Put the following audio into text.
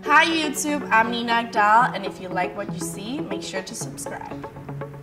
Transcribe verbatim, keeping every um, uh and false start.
Hi YouTube, I'm Nina Agdal, and if you like what you see, make sure to subscribe.